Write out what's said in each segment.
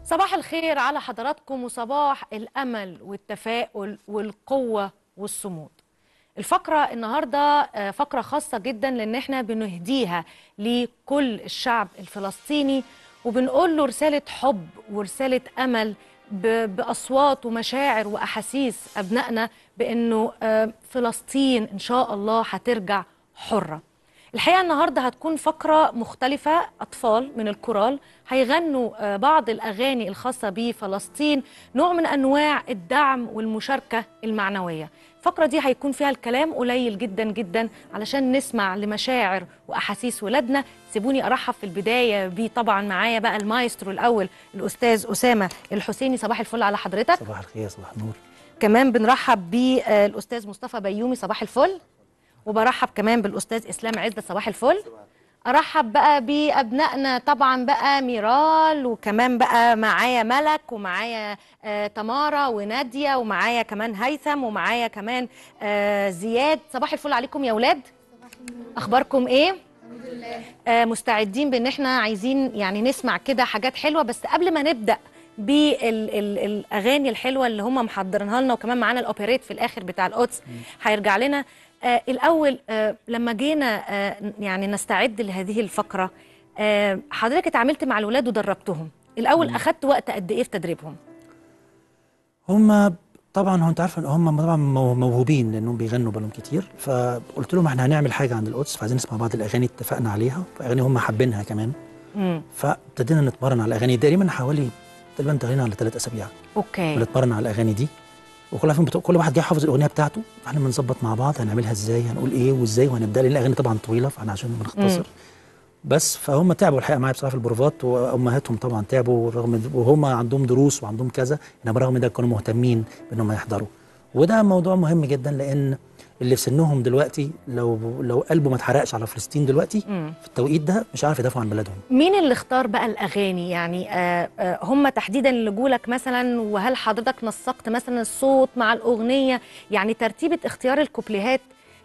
صباح الخير على حضراتكم وصباح الأمل والتفاؤل والقوة والصمود. الفقرة النهاردة فقرة خاصة جدا لأن احنا بنهديها لكل الشعب الفلسطيني وبنقول له رسالة حب ورسالة أمل بأصوات ومشاعر وأحاسيس أبنائنا بأنه فلسطين إن شاء الله هترجع حرة. الحقيقة النهاردة هتكون فقرة مختلفة، أطفال من الكورال هيغنوا بعض الأغاني الخاصة بفلسطين، نوع من أنواع الدعم والمشاركة المعنوية. الفقرة دي هيكون فيها الكلام قليل جدا جدا علشان نسمع لمشاعر وأحاسيس ولادنا. سيبوني أرحب في البداية بيه طبعا معايا بقى المايسترو الأول الأستاذ أسامة الحسيني. صباح الفل على حضرتك. صباح الخير، صباح النور. كمان بنرحب بالأستاذ مصطفى بيومي. صباح الفل. وبرحب كمان بالاستاذ اسلام عزت. صباح الفل. ارحب بقى بابنائنا طبعا بقى ميرال، وكمان بقى معايا ملك، ومعايا تمارا وناديه، ومعايا كمان هيثم، ومعايا كمان زياد. صباح الفل عليكم يا اولاد. اخباركم ايه؟ الحمد لله. مستعدين بان احنا عايزين يعني نسمع كده حاجات حلوه، بس قبل ما نبدا بالاغاني الحلوه اللي هم محضرينها لنا، وكمان معانا الاوبريت في الاخر بتاع القدس هيرجع لنا. الأول لما جينا يعني نستعد لهذه الفقرة، حضرتك اتعاملت مع الولاد ودربتهم. الأول أخدت وقت قد إيه في تدريبهم؟ هم طبعا انت عارفه ان هم طبعا موهوبين لانهم بيغنوا بالهم كتير، فقلت لهم احنا هنعمل حاجه عند القدس، فعايزين نسمع بعض الاغاني اتفقنا عليها، اغاني هم حابينها كمان. فابتدينا نتمرن على الاغاني تقريبا تقريبا انتهينا على 3 أسابيع. اوكي. بنتمرن على الاغاني دي، كل واحد جاي حافظ الاغنيه بتاعته، فاحنا بنظبط مع بعض هنعملها ازاي، هنقول ايه وازاي وهنبدا، لان الاغاني طبعا طويله فاحنا عشان بنختصر. بس فهم تعبوا الحقيقه معايا بصراحه في البروفات، وامهاتهم طبعا تعبوا رغم وهم عندهم دروس وعندهم كذا، انما برغم ده كانوا مهتمين بانهم يحضروا. وده موضوع مهم جدا، لان اللي في سنهم دلوقتي لو قلبه ما اتحرقش على فلسطين دلوقتي في التوقيت ده مش عارف يدافعوا عن بلدهم. مين اللي اختار بقى الاغاني؟ يعني هم تحديدا اللي جولك مثلا، وهل حضرتك نسقت مثلا الصوت مع الاغنيه؟ يعني ترتيبه اختيار الكوبليهات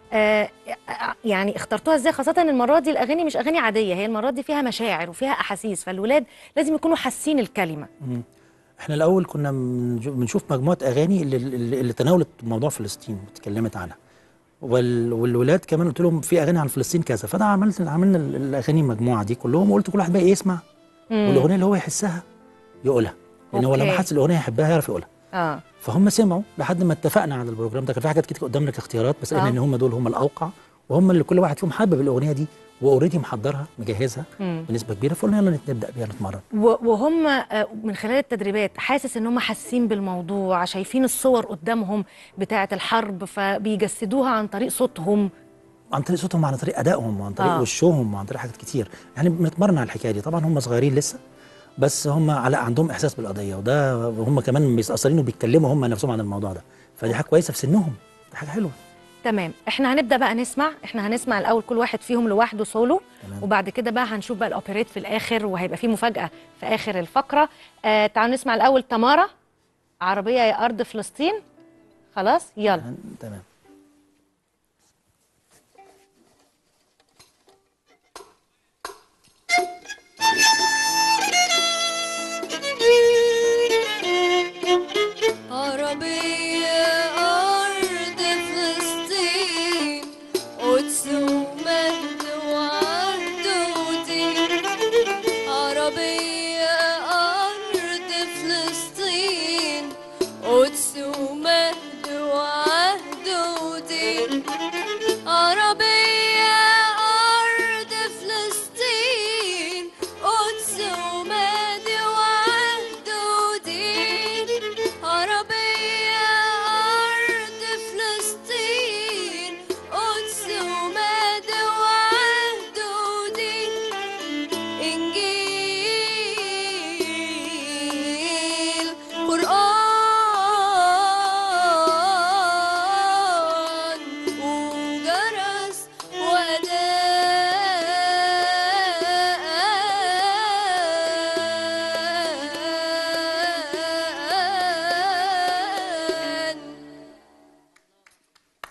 يعني اخترتوها ازاي؟ خاصه المره دي الاغاني مش اغاني عاديه، هي المره دي فيها مشاعر وفيها احاسيس، فالولاد لازم يكونوا حاسين الكلمه. احنا الاول كنا بنشوف مجموعه اغاني اللي تناولت موضوع فلسطين واتكلمت عنها، والولاد كمان قلت لهم في اغاني عن فلسطين كذا، فده عملنا الاغاني المجموعه دي كلهم، وقلت كل واحد بقى يسمع والاغنيه اللي هو يحسها يقولها، لان هو لما حس الاغنيه يحبها يعرف يقولها. فهم سمعوا لحد ما اتفقنا على البروجرام ده. كان في حاجات كتير قدامنا كاختيارات، بس قلنا ان هم دول هم الاوقع، وهم اللي كل واحد فيهم حابب الاغنيه دي واوريدي محضرها مجهزها بنسبه كبيره، فقلنا يلا نبدا بيها نتمرن. وهم من خلال التدريبات حاسس ان هم حاسين بالموضوع، شايفين الصور قدامهم بتاعه الحرب فبيجسدوها عن طريق صوتهم، عن طريق ادائهم، وعن طريق وشهم، وعن طريق حاجات كتير. يعني بنتمرن على الحكايه دي. طبعا هم صغيرين لسه، بس هم عندهم احساس بالقضيه، وده هم كمان متاثرين وبيتكلموا هم نفسهم عن الموضوع ده، فدي حاجه كويسه في سنهم، دي حاجه حلوه. تمام. احنا هنبدا بقى نسمع، هنسمع الاول كل واحد فيهم لوحده سولو، وبعد كده بقى هنشوف بقى الاوبريت في الاخر، وهيبقى فيه مفاجاه في اخر الفقره. تعالوا نسمع الاول تمارا، عربيه يا ارض فلسطين. خلاص يلا. تمام. ومجد وعهد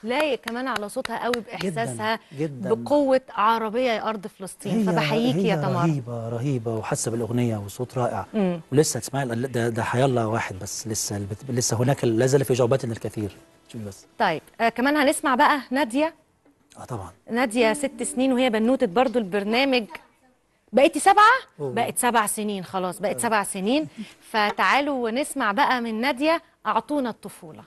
لايق كمان على صوتها قوي باحساسها جداً. بقوه عربيه يا ارض فلسطين، فبحييكي يا تمر. رهيبه رهيبه وحاسه بالاغنيه وصوت رائع. ولسه تسمعي ده حيالله واحد بس، لسه هناك لا زال في جعبتنا الكثير. شوفي بس. طيب كمان هنسمع بقى ناديه. طبعا ناديه 6 سنين وهي بنوته برضو البرنامج. بقيتي 7؟ بقت 7 سنين خلاص، بقت 7 سنين. فتعالوا ونسمع بقى من ناديه اعطونا الطفوله.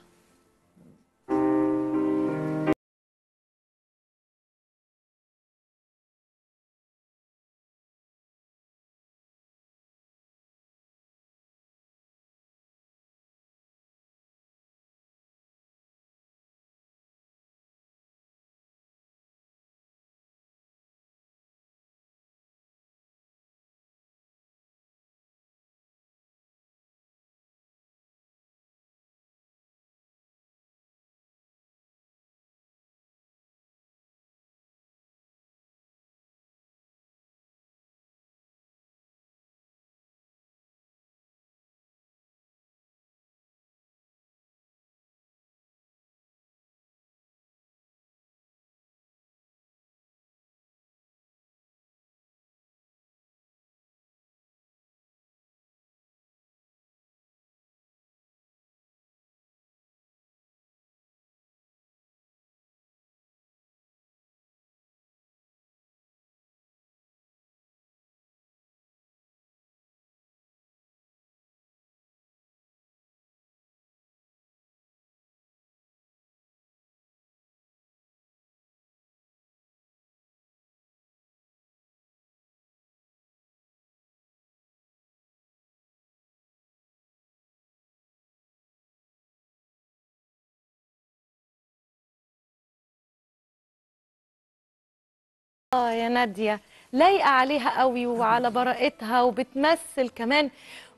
يا نادية لايقة عليها قوي وعلى براءتها، وبتمثل كمان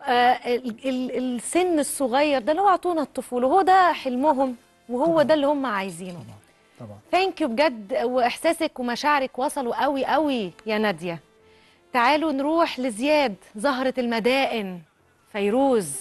السن الصغير ده اللي هو اعطونا الطفولة، وهو ده حلمهم وهو طبعا. ده اللي هم عايزينه. طبعا. ثانك يو بجد، واحساسك ومشاعرك وصلوا قوي قوي يا نادية. تعالوا نروح لزياد زهرة المدائن فيروز.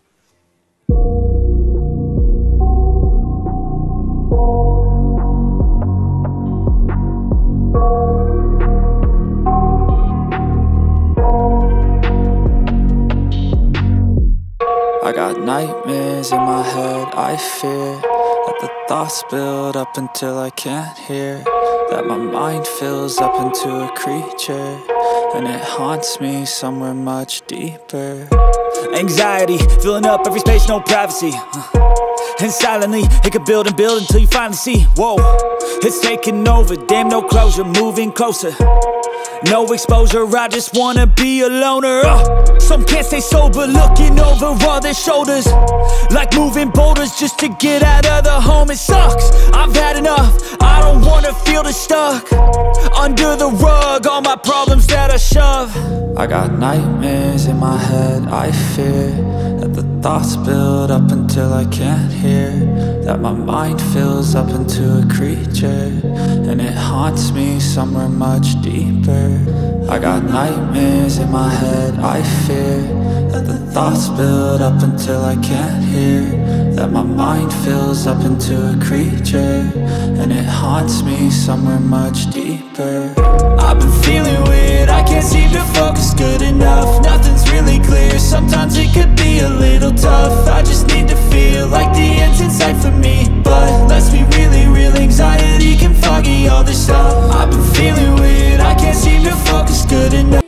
I got nightmares in my head, I fear that the thoughts build up until I can't hear, that my mind fills up into a creature, and it haunts me somewhere much deeper. Anxiety, filling up every space, no privacy, and silently, it could build and build until you finally see, whoa, it's taking over, damn no closure, moving closer. No exposure, I just wanna be a loner. Some can't stay sober, looking over all their shoulders, like moving boulders just to get out of the home. It sucks, I've had enough, I don't wanna feel the stuck under the rug, all my problems that I shove. I got nightmares in my head, I fear that the thoughts build up until I can't hear, that my mind fills up into a creature, and it haunts me somewhere much deeper. I got nightmares in my head, I fear that the thoughts build up until I can't hear, that my mind fills up into a creature, and it haunts me somewhere much deeper. I've been feeling weird, I can't seem to focus good enough, nothing's really clear, sometimes it could be a little tough. I just need to feel like the end's in sight for me, but let's be really real, anxiety can foggy all this stuff. I've been feeling weird, I can't seem to focus good enough.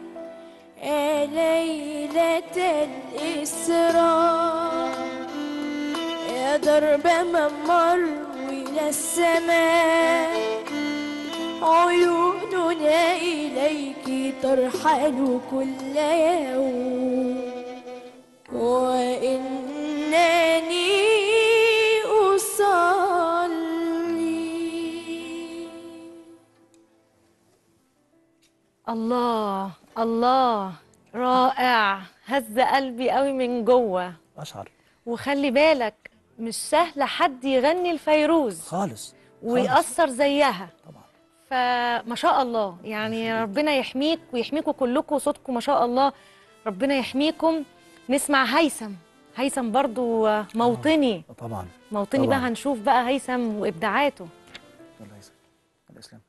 ليلة الإسراء يا درب ممر إلى السماء، عيوننا إليك ترحل كل يوم، وإنني أصلي. الله الله، رائع، هز قلبي قوي من جوه. اشعر. وخلي بالك مش سهل حد يغني الفيروز خالص ويأثر زيها طبعا. فما شاء الله، يعني ربنا يحميك ويحميكم كلكم، صوتكم ما شاء الله، ربنا يحميكم. نسمع هيثم هيثم برضو موطني. طبعا موطني طبعاً. بقى هنشوف بقى هيثم وابداعاته. يلا هيثم الاسلام.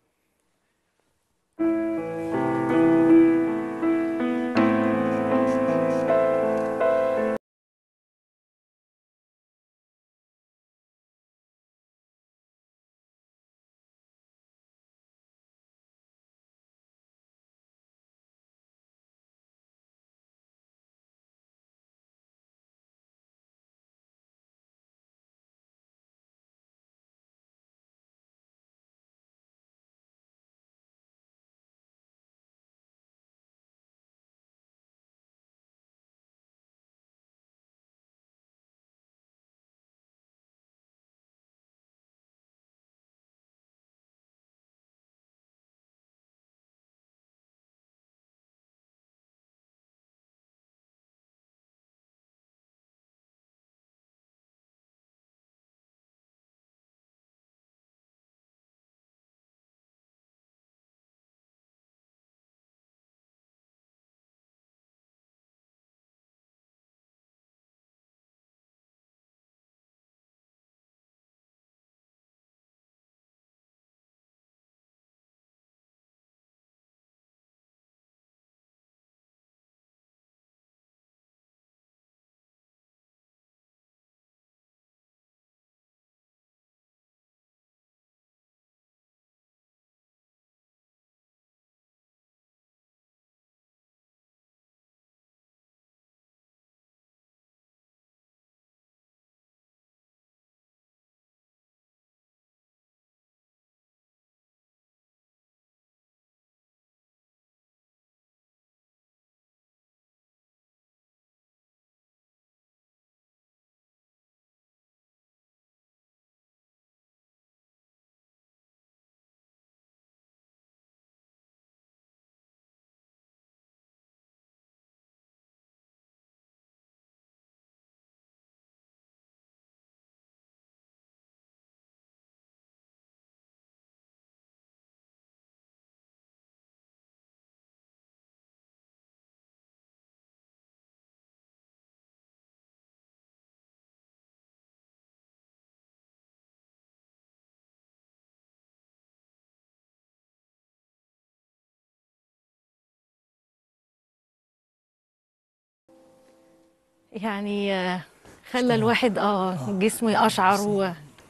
يعني خلى الواحد جسمه يقشعر.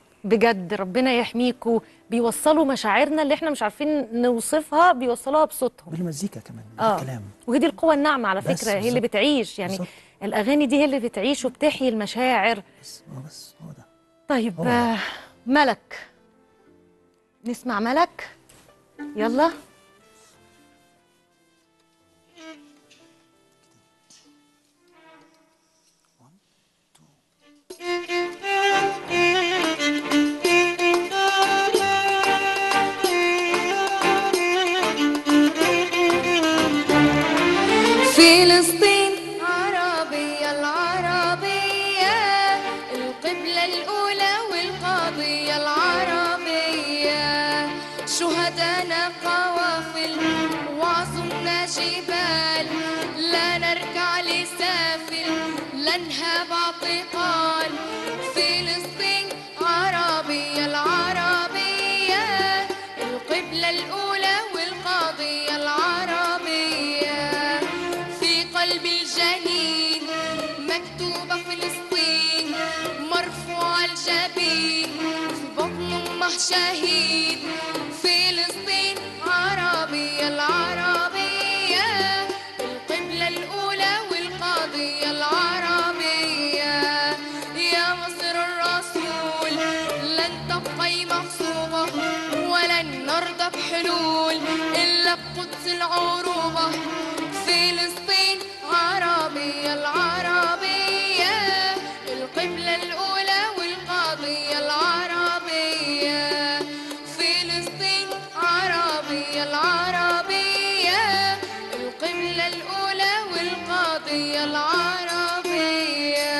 بجد ربنا يحميكوا، بيوصلوا مشاعرنا اللي احنا مش عارفين نوصفها، بيوصلوها بصوتهم بالمزيكا كمان بالكلام. وهي دي القوة الناعمة على فكرة، هي اللي بالزبط. بتعيش يعني بالزبط. الأغاني دي هي اللي بتعيش وبتحيي المشاعر. بس هو ده. طيب ملك، نسمع ملك. يلا. فلسطين عربية العربية، القبلة الأولى والقضية العربية، شهدانا قوافل وعظمنا جبال، لا نركع لسافل لا نهاب اعتقال. فلسطين عربية العربية، القبلة الأولى والقضية العربية، قلب الجنين مكتوبة فلسطين، مرفوع الجبين في بطن أمه شهيد. فلسطين عربية العربية، القبلة الأولى والقضية العربية، يا مصر الرسول لن تبقي مغصوبة، ولن نرضى بحلول إلا بقدس العروبة. فلسطين عربية العربية، القبلة الأولى والقضية العربية، فلسطين عربية العربية، القبلة الأولى والقضية العربية.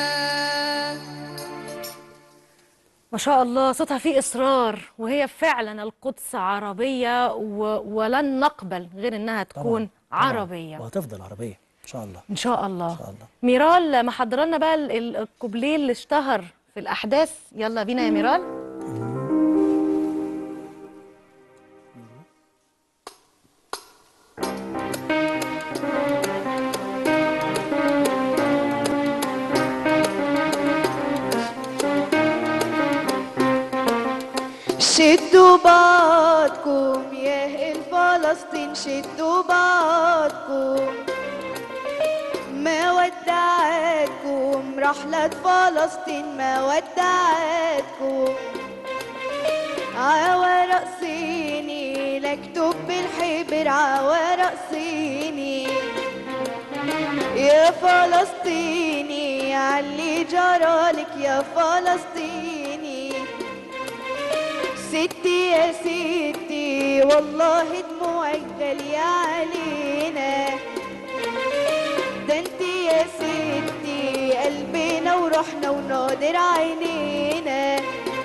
ما شاء الله، صوتها فيه إصرار، وهي فعلا القدس عربية ولن نقبل غير إنها تكون طبعاً. عربية. وهتفضل عربية. ان شاء الله. ان شاء الله. ان شاء الله. ميرال محضره لنا بقى الكوبليه اللي اشتهر في الاحداث، يلا بينا يا ميرال. شدوا بعضكم يا أهل فلسطين، شدوا بعضكم، ما ودعتكم رحلة فلسطين، ما ودعتكم. عورق صيني لكتب بالحبر، عورق صيني يا فلسطيني، علي جرالك يا فلسطيني. ستي يا ستي والله دموعك غالية علينا، ده انتي يا ستي قلبنا وروحنا ونادر عينينا.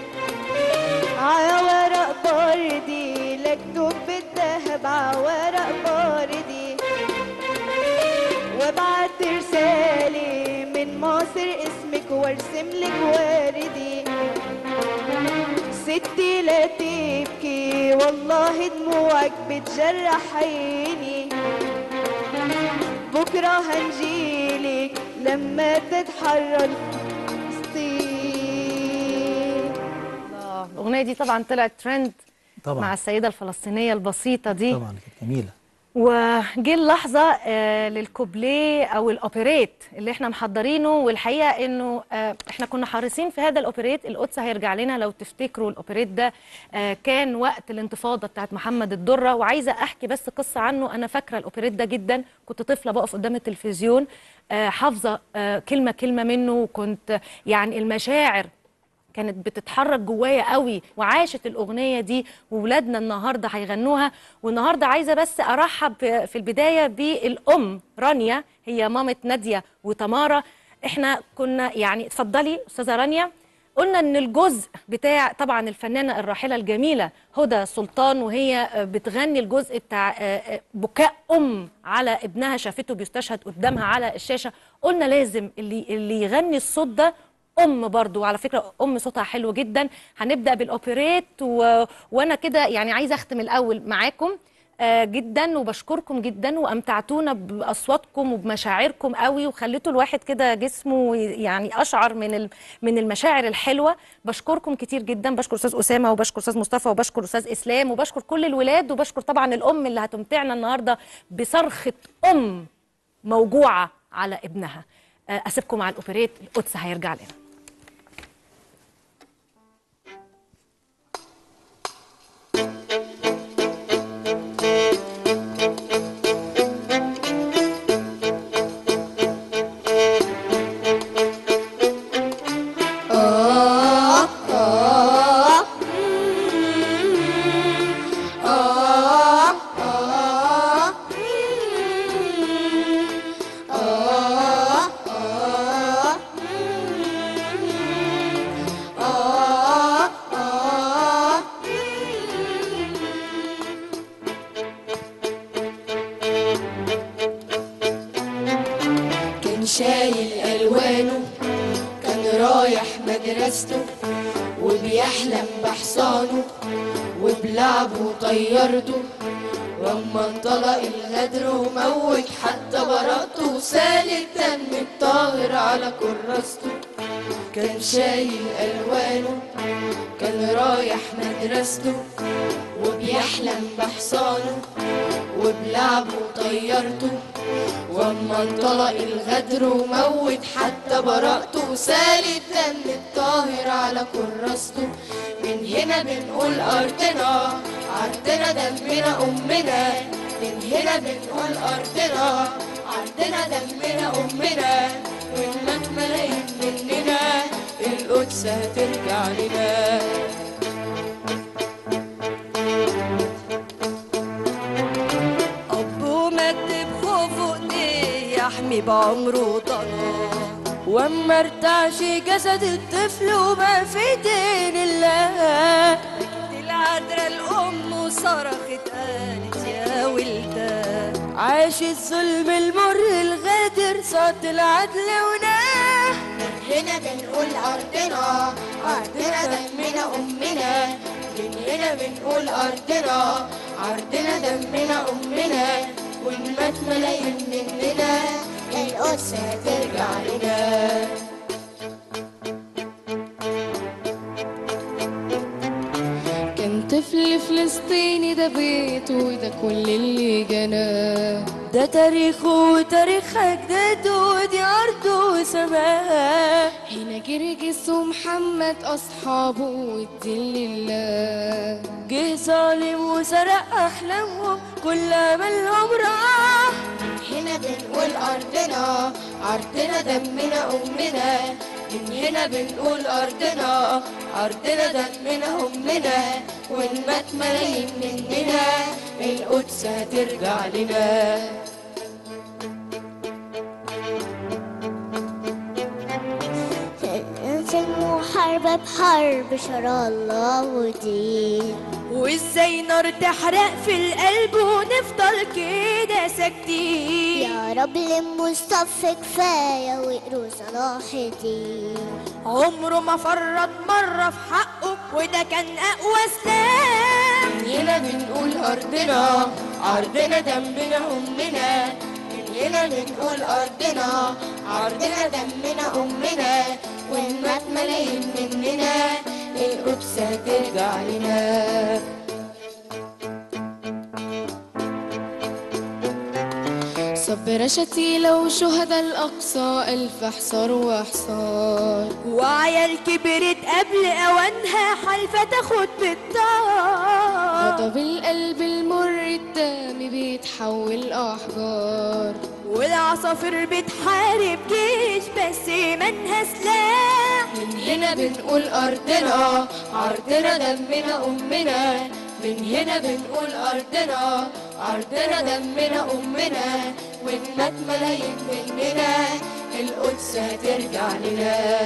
عورق بردي لكتب بالذهب، عورق بردي، وابعت رسالة من مصر اسمك وارسم لك وردي. ستي لا تبكي والله دموعك بتجرح عيني، بكرة هنجيلك لما تتحرر فلسطين. الأغنية دي طبعا طلعت ترند طبعا مع السيدة الفلسطينية البسيطة دي. طبعا كانت جميله. وجه اللحظة للكوبليه أو الأوبريت اللي احنا محضرينه، والحقيقة إنه احنا كنا حريصين في هذا الأوبريت. القدس هيرجع لنا لو تفتكروا الأوبريت ده كان وقت الانتفاضة بتاعت محمد الدرة، وعايزة أحكي بس قصة عنه. أنا فاكرة الأوبريت ده جدا، كنت طفلة بقف قدام التلفزيون حافظة كلمة كلمة منه، وكنت يعني المشاعر كانت بتتحرك جوايا قوي، وعاشت الأغنية دي وولادنا النهاردة هيغنوها. والنهاردة عايزة بس أرحب في البداية بالأم رانيا، هي مامة نادية وتمارا. احنا كنا يعني اتفضلي أستاذة رانيا. قلنا ان الجزء بتاع طبعا الفنانة الراحلة الجميلة هدى سلطان، وهي بتغني الجزء بتاع بكاء أم على ابنها شافته بيستشهد قدامها على الشاشة. قلنا لازم اللي يغني الصوت ده أم برضو، وعلى فكرة أم صوتها حلو جدا. هنبدأ بالأوبريت وأنا كده يعني عايزة أختم الأول معاكم جدا، وبشكركم جدا، وأمتعتونا بأصواتكم وبمشاعركم قوي، وخليتوا الواحد كده جسمه يعني أشعر من المشاعر الحلوة. بشكركم كتير جدا، بشكر أستاذ أسامة، وبشكر أستاذ مصطفى، وبشكر أستاذ إسلام، وبشكر كل الولاد، وبشكر طبعا الأم اللي هتمتعنا النهاردة بصرخة أم موجوعة على ابنها. أسيبكم مع الأوبريت، القدس هيرجع لنا. شايل ألوانه، كان رايح مدرسته وبيحلم بحصانه وبلعبه وطيرته، واما انطلق الغدر وموت حتى براءته وسال الدم الطاهر على كراسته. كان شايل ألوانه، كان رايح مدرسته وبيحلم بحصانه وبلعبه وطيرته، واما انطلق الغدر وموت حتى براءته وسال الدم الطاهر على كراسته. من هنا بنقول أرضنا عرضنا دمنا أمنا، من هنا بنقول أرضنا عرضنا دمنا أمنا، وإنك ملايين مننا القدس هترجع لنا. يحمي بعمره ضنا، واما ارتعش جسد الطفل وما في دين الله، بكت العذراء الام وصرخت قالت يا ولده عاش الظلم المر الغادر صوت العدل وناه. هنا بنقول أرضنا، أرضنا دمنا أمنا، من هنا بنقول أرضنا، أرضنا دمنا أمنا، وإن مات ملايين مننا القدس هترجع لنا. كان طفل فلسطيني ده بيته وده كل اللي جناه، ده تاريخه وتاريخ أجداده ودي أرضه وسماه. هنا جرجس ومحمد أصحابه والدين لله. جه ظالم وسرق أحلامهم كل أملهم راح. هنا بنقول أرضنا، أرضنا دمنا أمنا، من هنا بنقول أرضنا، أرضنا دمنا أمنا، وإن مات ملايين مننا القدس هترجع لنا. في المحاربة بحرب شرع الله ودين، وازاي نار تحرق في القلب ونفضل كده ساكتين. يا رب للمصطفى كفاية واقروا صلاح الدين. عمره ما فرط مرة في حقه وده كان أقوى سلاح. هنا بنقول أرضنا، أرضنا دمنا أمنا، من هنا بنقول أرضنا، أرضنا دمنا أمنا، وإن مات ملايين مننا القدس هترجع لنا. صبر شتيلة وشهداء الأقصى ألف حصار وحصار، وعيال كبرت قبل أوانها حلفة تاخد بالطار. غضب القلب المر الدم بيتحول أحجار، والعصافير بتحارب جيش بس منها سلاح. من هنا بنقول أرضنا، أرضنا دمنا أمنا، من هنا بنقول أرضنا، أرضنا دمنا أمنا، وإن مات ملايين مننا القدس هترجع لنا.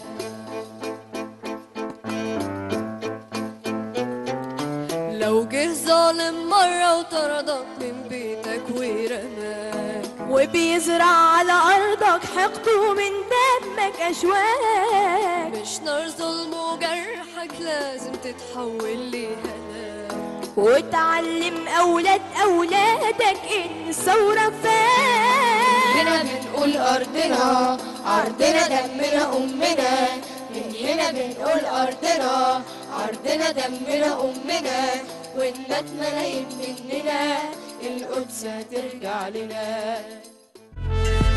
لو جه ظالم مرة وطردك من بيتك ورماك، وبيزرع على أرضك حقده من دمك أشواك، مش نار ظلم وجرحك لازم تتحول لهلاك. وتعلم أولادك إن الثورة فات. هنا بنقول أرضنا، أرضنا دمنا أمنا، من هنا بنقول أرضنا، أرضنا دمنا أمنا، وإن مات ملايين مننا القدس هترجع لنا.